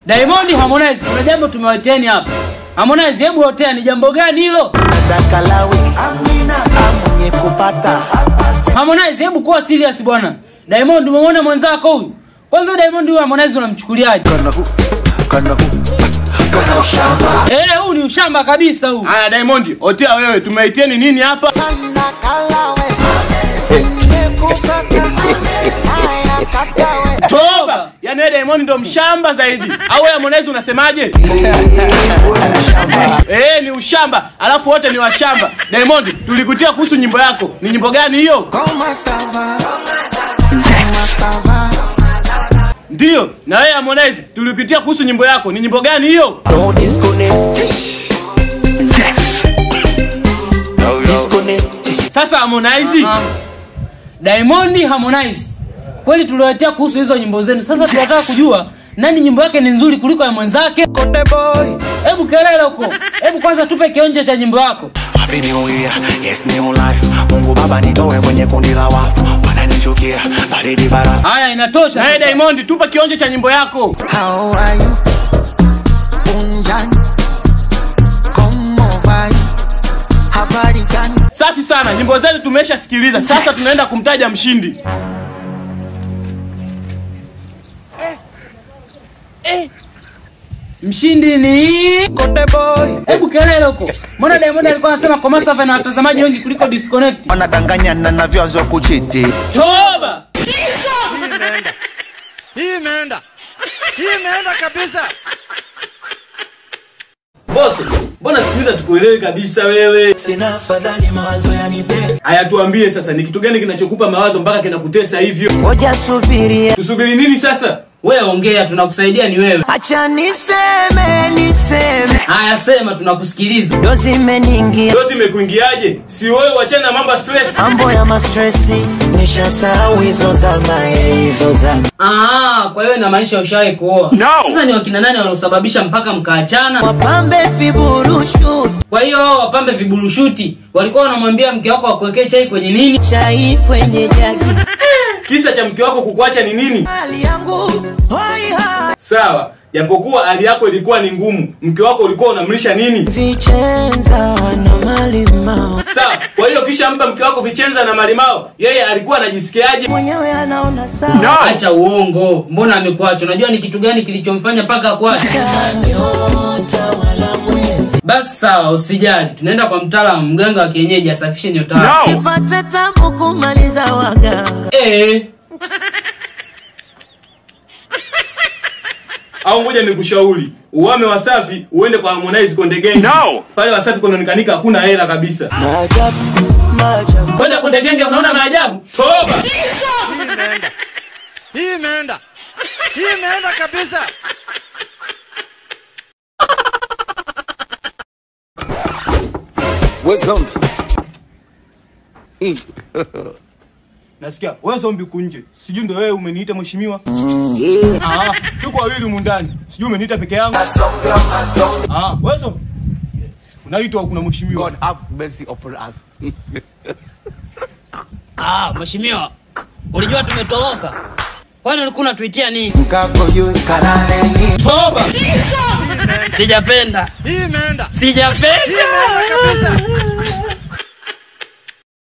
Diamond Harmonize, kuna jambo tumewateni hapa. Harmonize, hebu hotea ni jambo gani hilo? Sadaka lawe amina mwenye kupata. Harmonize, hebu kuwa serious bwana. Diamond umeona mwenzako huyu? Kwanza Diamond huyu Harmonize unamchukuliaje? Kana ushamba. Huu ni ushamba kabisa huu. Haya Diamond, hotea wewe, tumeiteni nini hapa? Sadaka lawe mwenye kupata. Haya katawe. Toba! Yaani wewe Diamond ndo mshamba zaidi. Au wewe Harmonize unasemaje? Ni ushamba. Alafu wote ni washamba. Diamond, tulikutia kuhusu nyimbo yako. Ni nyimbo gani hiyo? Koma sava. Ndio, na wewe Harmonize, tulikutia kuhusu nyimbo yako. Ni nyimbo gani hiyo? No disconnect. Yes. No disconnect. Sasa Harmonize. Diamond Harmonize, kweli tuliwatia kuhusu hizo nyimbo zenu. Sasa tunataka kujua nani nyimbo yake ni nzuri kuliko ya mwenzake. Konde boy. Hebu kelele huko. Hebu kwanza tupe kionjo cha nyimbo yako. Happy New Year, yes new life. Mungu Baba nitoe kwenye kundi la wafu. Wananichukia, baridi barafu. Haya inatosha sasa. Diamond, tupa kionjo cha nyimbo yako. How are you? Unjani. Como vai? Habari gani? Safi sana, nyimbo zetu tumeshasikiliza. Sasa tunaenda kumtaja mshindi. Mshindi ni Konde boy. hebu kelele huko. Mbona Diamond alikuwa anasema Komasa na watazamaji wengi kuliko disconnect? Wanadanganyana na vyazo kuchiti. Toba! Hii imeenda kabisa. Boss, mbona sikiliza tukuelewe kabisa wewe? Sina afadhali mawazo yanitesa. Haya tuambie sasa, ni kitu gani kinachokupa mawazo mpaka kinakutesa hivyo? Ngoja subiria. Tusubiri nini sasa? Wewe ongea, tunakusaidia ni wewe. Acha niseme. Haya sema, tunakusikiliza. Dozi imeniingia. Dozi imekuingiaje? Si wewe wachana na mambo stress. Mambo ya mastressi nishasahau hizo zama. Kwa hiyo inamaanisha ushawahi kuoa. No. Sasa ni wakina nani waliosababisha mpaka mkaachana? Wapambe viburushu. Kwa hiyo wapambe viburushuti walikuwa wanamwambia mke wako akuwekee chai kwenye nini? Chai kwenye jagi. Kisa cha mke wako kukuacha ni nini? Hali yangu hoi hai. Sawa, japokuwa hali yako ilikuwa ni ngumu, mke wako ulikuwa unamlisha nini? Vichenza na malimao. Sawa, kwa hiyo kisha mpa mke wako vichenza na malimao, yeye alikuwa anajisikiaje? Mwenyewe anaona sawa. Acha uongo. Mbona amekuacha? Unajua ni kitu gani kilichomfanya mpaka akuache? Nyota wala mwezi. Basi sawa, usijali. Tunaenda kwa mtaalamu, mganga wa kienyeji asafishe nyota yako. Sipate tabu kumaliza waganga. Au ngoja nikushauri, uame Wasafi uende kwa Harmonize Konde Gang. No. Pale Wasafi kunaonekanika hakuna hela kabisa. Maajabu. Kwenda Konde Gang unaona maajabu? Toba! Hii imeenda kabisa. Wewe zombie. Nasikia wewe zombie kunje. Sijui ndio wewe umeniita mheshimiwa? Tuko wawili humu ndani. Sijui umeniita peke yangu. Wewe zombie. Unaitwa kuna mheshimiwa. God have mercy upon us. Mheshimiwa. Ulijua tumetoroka. Kwani ulikuwa unatuitia nini? Mkapo yu kalale ni. Toba! Sijapenda. Hii imeenda kabisa.